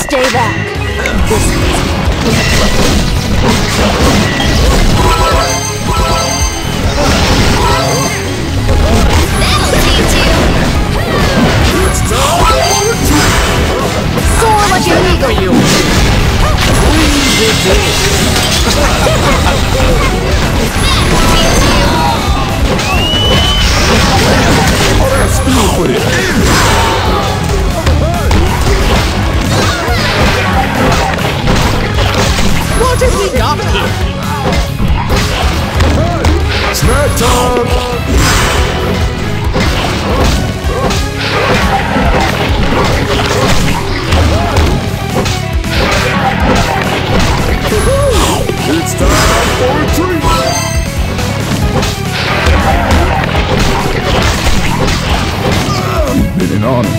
Stay back. That'll teach you! Soar like an eagle. You. What have we got here? Snack time! It's time for a treat! Been an honor.